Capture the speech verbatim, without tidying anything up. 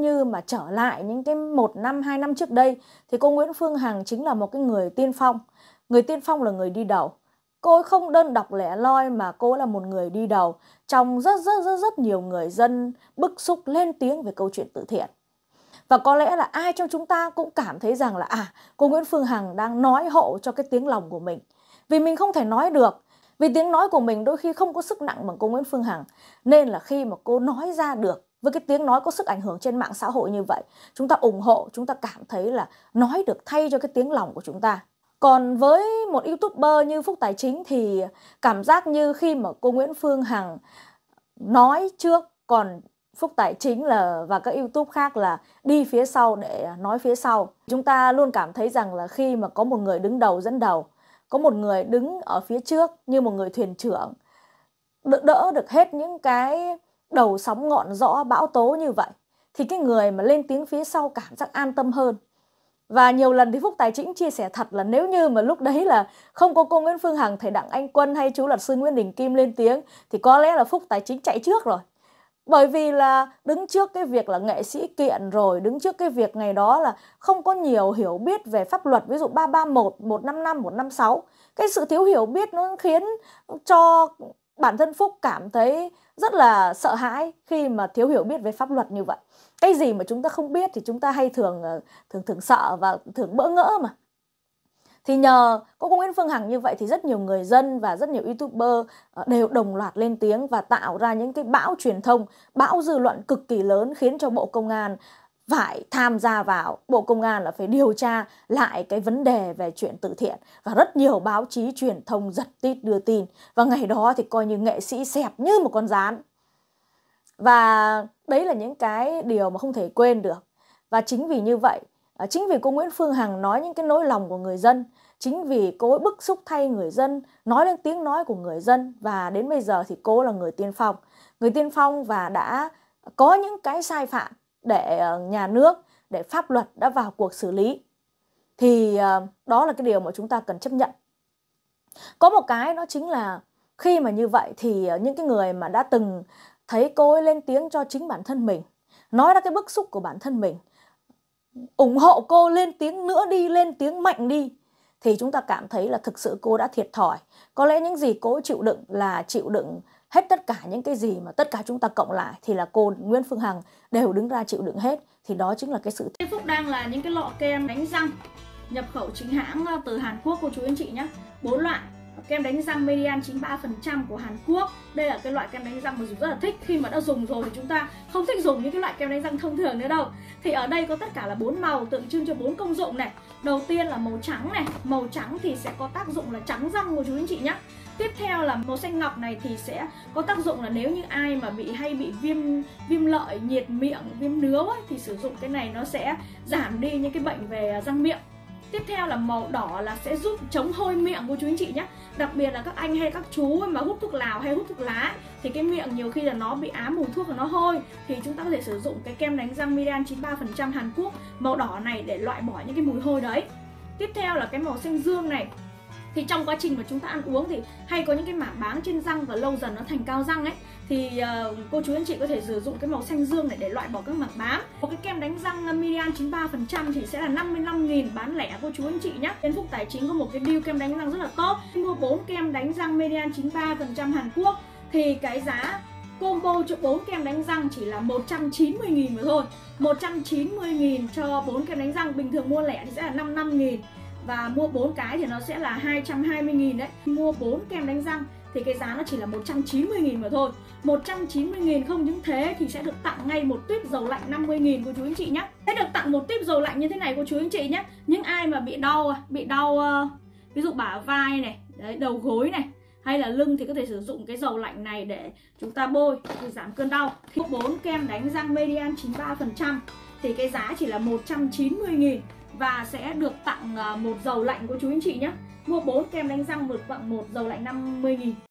như mà trở lại những cái một năm, hai năm trước đây thì cô Nguyễn Phương Hằng chính là một cái người tiên phong. Người tiên phong là người đi đầu. Cô ấy không đơn độc lẻ loi mà cô ấy là một người đi đầu trong rất rất rất rất nhiều người dân bức xúc lên tiếng về câu chuyện từ thiện. Và có lẽ là ai trong chúng ta cũng cảm thấy rằng là à, cô Nguyễn Phương Hằng đang nói hộ cho cái tiếng lòng của mình. Vì mình không thể nói được, vì tiếng nói của mình đôi khi không có sức nặng bằng cô Nguyễn Phương Hằng. Nên là khi mà cô nói ra được với cái tiếng nói có sức ảnh hưởng trên mạng xã hội như vậy, chúng ta ủng hộ, chúng ta cảm thấy là nói được thay cho cái tiếng lòng của chúng ta. Còn với một YouTuber như Phúc Tài Chính thì cảm giác như khi mà cô Nguyễn Phương Hằng nói trước, còn Phúc Tài Chính là và các YouTube khác là đi phía sau để nói phía sau. Chúng ta luôn cảm thấy rằng là khi mà có một người đứng đầu dẫn đầu, có một người đứng ở phía trước như một người thuyền trưởng, đỡ, đỡ được hết những cái đầu sóng ngọn gió bão tố như vậy, thì cái người mà lên tiếng phía sau cảm giác an tâm hơn. Và nhiều lần thì Phúc Tài Chính chia sẻ thật là nếu như mà lúc đấy là không có cô Nguyễn Phương Hằng, thầy Đặng Anh Quân hay chú luật sư Nguyễn Đình Kim lên tiếng thì có lẽ là Phúc Tài Chính chạy trước rồi. Bởi vì là đứng trước cái việc là nghệ sĩ kiện rồi, đứng trước cái việc ngày đó là không có nhiều hiểu biết về pháp luật, ví dụ ba ba một, một năm năm, một năm sáu. Cái sự thiếu hiểu biết nó khiến cho bản thân Phúc cảm thấy rất là sợ hãi khi mà thiếu hiểu biết về pháp luật như vậy. Cái gì mà chúng ta không biết thì chúng ta hay thường thường thường sợ và thường bỡ ngỡ mà. Thì nhờ có cô Nguyễn Phương Hằng như vậy thì rất nhiều người dân và rất nhiều YouTuber đều đồng loạt lên tiếng và tạo ra những cái bão truyền thông, bão dư luận cực kỳ lớn, khiến cho Bộ Công an phải tham gia vào. Bộ Công an là phải điều tra lại cái vấn đề về chuyện từ thiện. Và rất nhiều báo chí truyền thông giật tít đưa tin. Và ngày đó thì coi như nghệ sĩ xẹp như một con gián. Và đấy là những cái điều mà không thể quên được. Và chính vì như vậy, chính vì cô Nguyễn Phương Hằng nói những cái nỗi lòng của người dân, chính vì cô ấy bức xúc thay người dân, nói lên tiếng nói của người dân, và đến bây giờ thì cô là người tiên phong. Người tiên phong và đã có những cái sai phạm để nhà nước, để pháp luật đã vào cuộc xử lý. Thì đó là cái điều mà chúng ta cần chấp nhận. Có một cái đó chính là khi mà như vậy thì những cái người mà đã từng thấy cô ấy lên tiếng cho chính bản thân mình, nói ra cái bức xúc của bản thân mình, ủng hộ cô lên tiếng nữa đi, lên tiếng mạnh đi, thì chúng ta cảm thấy là thực sự cô đã thiệt thòi. Có lẽ những gì cô chịu đựng là chịu đựng hết tất cả những cái gì mà tất cả chúng ta cộng lại thì là cô Nguyễn Phương Hằng đều đứng ra chịu đựng hết. Thì đó chính là cái sự. Phúc đang là những cái lọ kem đánh răng nhập khẩu chính hãng từ Hàn Quốc cô chú anh chị nhé. Bốn loại kem đánh răng Median chín mươi ba phần trăm của Hàn Quốc. Đây là cái loại kem đánh răng mà dùng rất là thích. Khi mà đã dùng rồi thì chúng ta không thích dùng những cái loại kem đánh răng thông thường nữa đâu. Thì ở đây có tất cả là bốn màu tượng trưng cho bốn công dụng này. Đầu tiên là màu trắng này. Màu trắng thì sẽ có tác dụng là trắng răng của chú anh chị nhé. Tiếp theo là màu xanh ngọc này thì sẽ có tác dụng là nếu như ai mà bị hay bị viêm viêm lợi, nhiệt miệng, viêm nướu ấy, thì sử dụng cái này nó sẽ giảm đi những cái bệnh về răng miệng. Tiếp theo là màu đỏ là sẽ giúp chống hôi miệng của chú anh chị nhé. Đặc biệt là các anh hay các chú mà hút thuốc lào hay hút thuốc lá thì cái miệng nhiều khi là nó bị ám mùi thuốc và nó hôi, thì chúng ta có thể sử dụng cái kem đánh răng Median chín mươi ba phần trăm Hàn Quốc màu đỏ này để loại bỏ những cái mùi hôi đấy. Tiếp theo là cái màu xanh dương này. Thì trong quá trình mà chúng ta ăn uống thì hay có những cái mảng báng trên răng và lâu dần nó thành cao răng ấy, thì uh, cô chú anh chị có thể sử dụng cái màu xanh dương này để loại bỏ các mảng bám. Một cái kem đánh răng Median chín mươi ba phần trăm thì sẽ là năm mươi lăm nghìn bán lẻ cô chú anh chị nhé. Bên Phúc Tài Chính có một cái deal kem đánh răng rất là tốt. Mua bốn kem đánh răng Median chín mươi ba phần trăm Hàn Quốc thì cái giá combo cho bốn kem đánh răng chỉ là một trăm chín mươi nghìn mà thôi. một trăm chín mươi nghìn cho bốn kem đánh răng. Bình thường mua lẻ thì sẽ là năm mươi lăm nghìn. Và mua bốn cái thì nó sẽ là hai trăm hai mươi nghìn đấy. Mua bốn kem đánh răng thì cái giá nó chỉ là một trăm chín mươi nghìn mà thôi. một trăm chín mươi nghìn không những thế thì sẽ được tặng ngay một tuyếp dầu lạnh năm mươi nghìn cô chú anh chị nhé. Sẽ được tặng một tuyếp dầu lạnh như thế này cô chú anh chị nhé. Những ai mà bị đau, bị đau uh, ví dụ bả vai này, đấy, đầu gối này hay là lưng thì có thể sử dụng cái dầu lạnh này để chúng ta bôi để giảm cơn đau. Thì bốn kem đánh răng Median chín mươi ba phần trăm thì cái giá chỉ là một trăm chín mươi nghìn. Và sẽ được tặng một dầu lạnh của chú anh chị nhé. Mua bốn kem đánh răng được tặng một dầu lạnh năm mươi nghìn.